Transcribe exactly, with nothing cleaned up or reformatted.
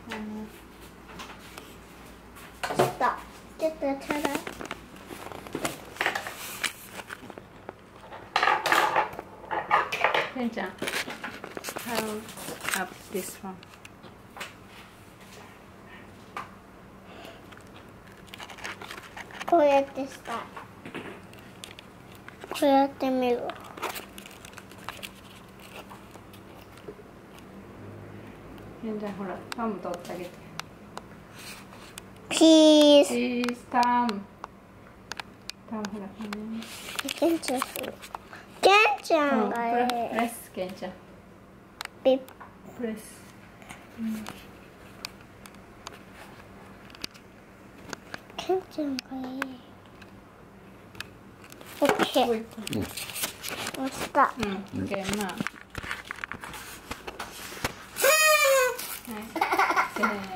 したちょっとちょうだい。 ケンちゃん How up this one? こうやってしたい。こうやってみる。 ケンちゃんほらタム取ってあげて。 ピース。 チーズタム。タムほら。 ケンちゃん。ケンちゃんがプいい。 レスケンちゃん。 ピッ。 プレス。 ケンちゃんがいい。オッケー。押した。 うん、オッケー、まあ。はい。せーの。